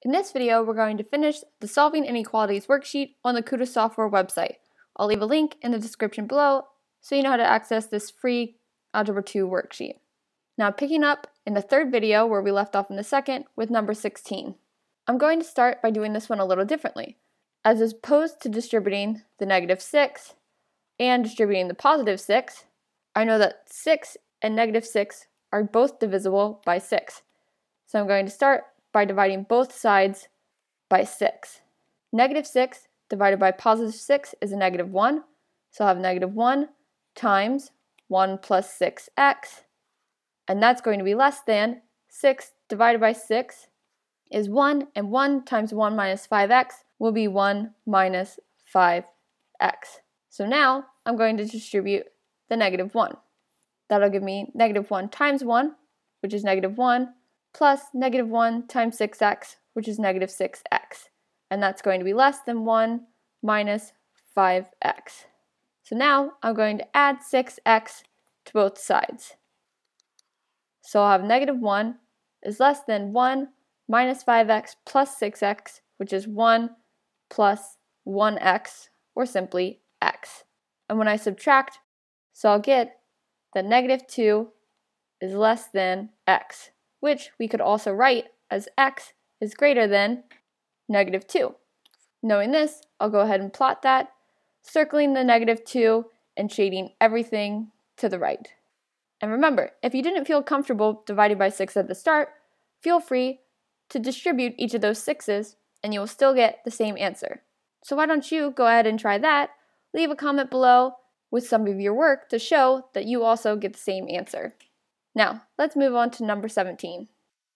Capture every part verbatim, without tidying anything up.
In this video, we're going to finish the Solving Inequalities worksheet on the KutaSoftware website. I'll leave a link in the description below so you know how to access this free Algebra two worksheet. Now picking up in the third video where we left off in the second with number sixteen. I'm going to start by doing this one a little differently. As opposed to distributing the negative six and distributing the positive six, I know that six and negative six are both divisible by six. So I'm going to start by dividing both sides by six. Negative six divided by positive six is a negative one. So I'll have negative one times one plus six x. And that's going to be less than six divided by six is one, and one times one minus five x will be one minus five x. So now I'm going to distribute the negative one. That'll give me negative one times one, which is negative one, plus negative one times six x, which is negative six x. And that's going to be less than one minus five x. So now I'm going to add six x to both sides. So I'll have negative one is less than one minus five x plus six x, which is one plus one x, or simply x. And when I subtract, so I'll get that negative two is less than x, which we could also write as x is greater than negative two. Knowing this, I'll go ahead and plot that, circling the negative two and shading everything to the right. And remember, if you didn't feel comfortable dividing by six at the start, feel free to distribute each of those sixes and you will still get the same answer. So why don't you go ahead and try that, leave a comment below with some of your work to show that you also get the same answer. Now, let's move on to number seventeen.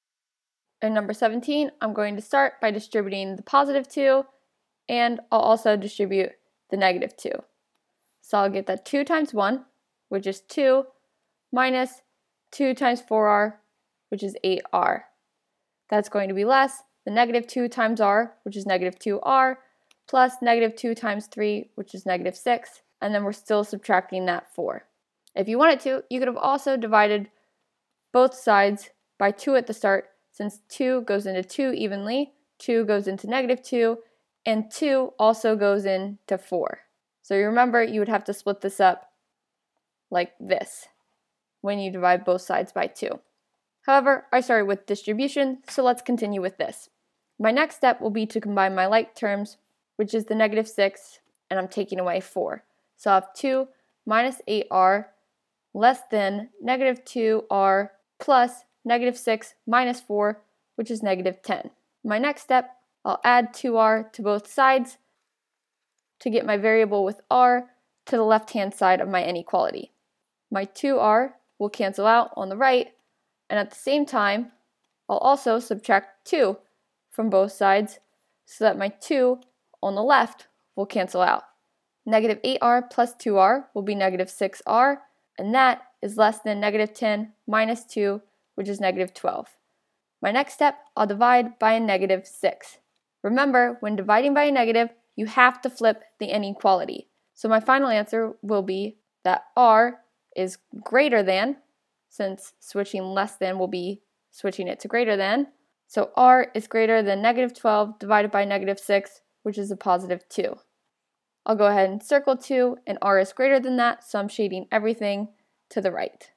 In number seventeen, I'm going to start by distributing the positive two, and I'll also distribute the negative two. So I'll get that two times one, which is two, minus two times four r, which is eight r. That's going to be less than negative two times r, which is negative two r, plus negative two times three, which is negative six, and then we're still subtracting that four. If you wanted to, you could have also divided both sides by two at the start, since two goes into two evenly, two goes into negative two, and two also goes into four. So you remember you would have to split this up like this when you divide both sides by two. However, I started with distribution, so let's continue with this. My next step will be to combine my like terms, which is the negative six, and I'm taking away four. So I have two minus eight r less than negative two r plus negative six minus four, which is negative ten. My next step, I'll add two r to both sides to get my variable with r to the left-hand side of my inequality. My two r will cancel out on the right, and at the same time, I'll also subtract two from both sides so that my two on the left will cancel out. Negative eight r plus two r will be negative six r, and that is less than negative ten minus two, which is negative twelve. My next step, I'll divide by a negative six. Remember, when dividing by a negative, you have to flip the inequality. So my final answer will be that r is greater than, since switching less than will be switching it to greater than. So r is greater than negative twelve divided by negative six, which is a positive two. I'll go ahead and circle two, and r is greater than that, so I'm shading everything to the right.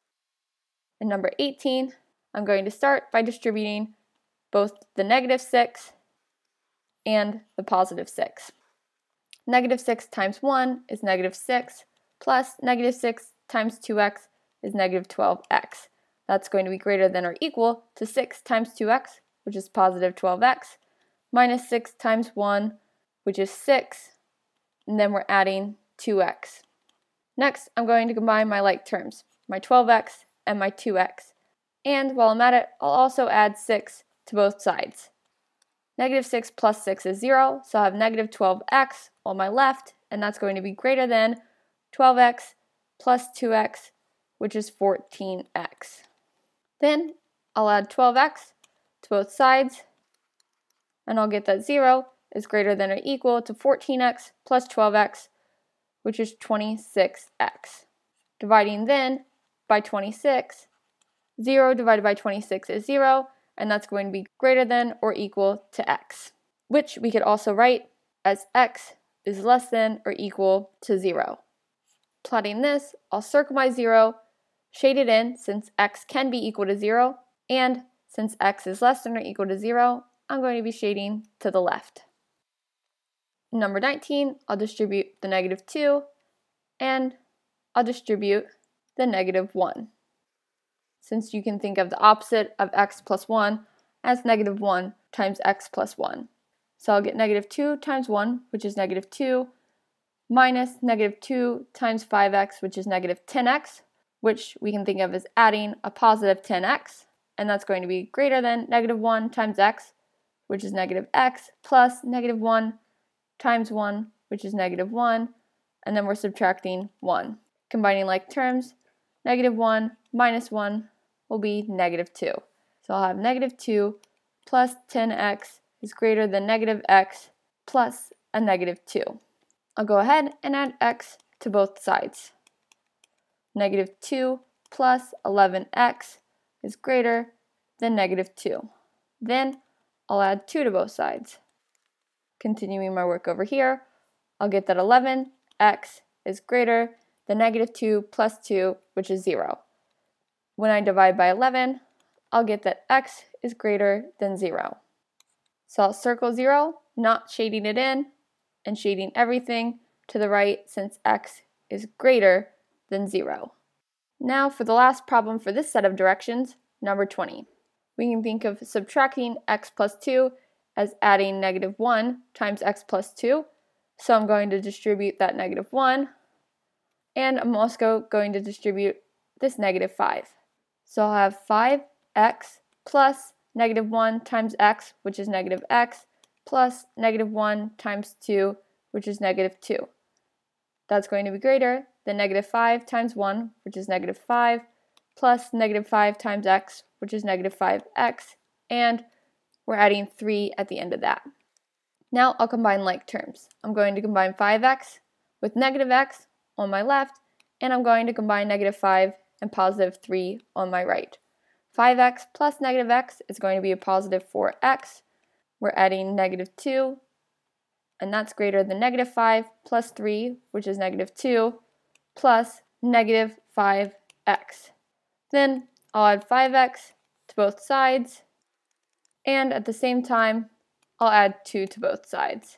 In number eighteen, I'm going to start by distributing both the negative six and the positive six. Negative six times one is negative six, plus negative six times two x is negative twelve x. That's going to be greater than or equal to six times two x, which is positive twelve x, minus six times one, which is six, and then we're adding two x. Next, I'm going to combine my like terms, my twelve x and my two x. And while I'm at it, I'll also add six to both sides. Negative six plus six is zero, so I have negative twelve x on my left, and that's going to be greater than twelve x plus two x, which is fourteen x. Then I'll add twelve x to both sides, and I'll get that zero is greater than or equal to fourteen x plus twelve x, which is twenty-six x. Dividing then by twenty-six, zero divided by twenty-six is zero, and that's going to be greater than or equal to x, which we could also write as x is less than or equal to zero. Plotting this, I'll circle my zero, shade it in since x can be equal to zero, and since x is less than or equal to zero, I'm going to be shading to the left. Number nineteen, I'll distribute the negative two, and I'll distribute the negative one. Since you can think of the opposite of x plus one as negative one times x plus one. So I'll get negative two times one, which is negative two, minus negative two times five x, which is negative ten x, which we can think of as adding a positive ten x, and that's going to be greater than negative one times x, which is negative x, plus negative one times one, which is negative one, and then we're subtracting one. Combining like terms, negative one minus one will be negative two. So I'll have negative two plus ten x is greater than negative x plus a negative two. I'll go ahead and add x to both sides. Negative two plus eleven x is greater than negative two. Then I'll add two to both sides. Continuing my work over here, I'll get that eleven x is greater than negative two plus two, which is zero. When I divide by eleven, I'll get that x is greater than zero. So I'll circle zero, not shading it in, and shading everything to the right since x is greater than zero. Now for the last problem for this set of directions, number twenty. We can think of subtracting x plus two as adding negative one times x plus two. So I'm going to distribute that negative one, and I'm also going to distribute this negative five. So I'll have five x plus negative one times x, which is negative x, plus negative one times two, which is negative two. That's going to be greater than negative five times one, which is negative five, plus negative five times x, which is negative five x, and we're adding three at the end of that. Now I'll combine like terms. I'm going to combine five x with negative x on my left, and I'm going to combine negative five and positive three on my right. five x plus negative x is going to be a positive four x. We're adding negative two, and that's greater than negative five plus three, which is negative two, plus negative five x. Then I'll add five x to both sides, and at the same time, I'll add two to both sides.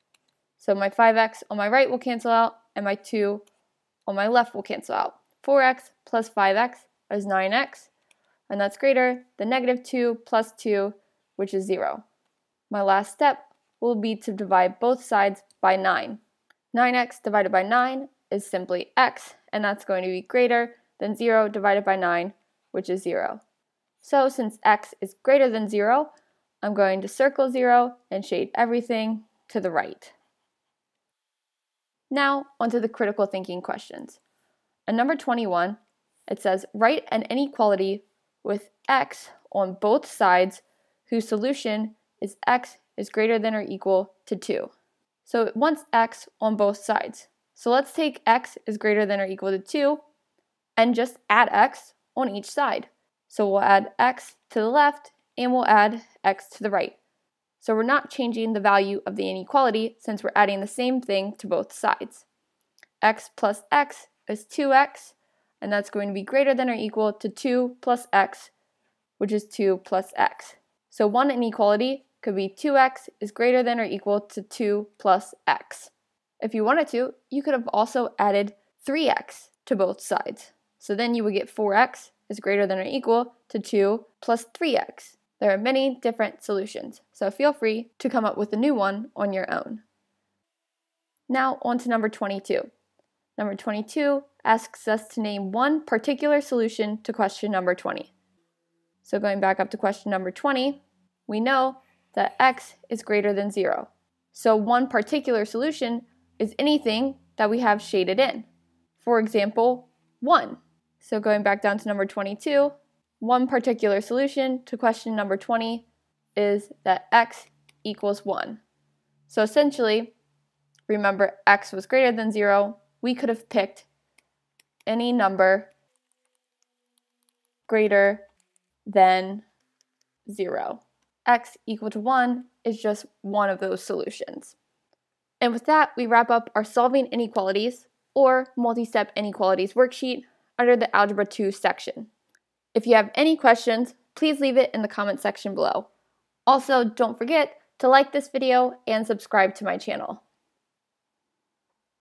So my five x on my right will cancel out, and my two on my left will cancel out. four x plus five x is nine x, and that's greater than negative two plus two, which is zero. My last step will be to divide both sides by nine. nine x divided by nine is simply x, and that's going to be greater than zero divided by nine, which is zero. So since x is greater than zero, I'm going to circle zero and shade everything to the right. Now onto the critical thinking questions. At number twenty-one, it says, write an inequality with x on both sides whose solution is x is greater than or equal to two. So it wants x on both sides. So let's take x is greater than or equal to two and just add x on each side. So we'll add x to the left and we'll add x to the right. So we're not changing the value of the inequality since we're adding the same thing to both sides. X plus x is two x, and that's going to be greater than or equal to two plus x, which is two plus x. So one inequality could be two x is greater than or equal to two plus x. If you wanted to, you could have also added three x to both sides. So then you would get four x is greater than or equal to two plus three x. There are many different solutions, so feel free to come up with a new one on your own. Now on to number twenty-two. Number twenty-two asks us to name one particular solution to question number twenty. So going back up to question number twenty, we know that x is greater than zero. So one particular solution is anything that we have shaded in. For example, one. So going back down to number twenty-two, one particular solution to question number twenty is that x equals one. So essentially, remember x was greater than zero, we could have picked any number greater than zero. X equal to one is just one of those solutions. And with that, we wrap up our Solving Inequalities or Multi-Step Inequalities worksheet under the Algebra two section. If you have any questions, please leave it in the comment section below. Also, don't forget to like this video and subscribe to my channel.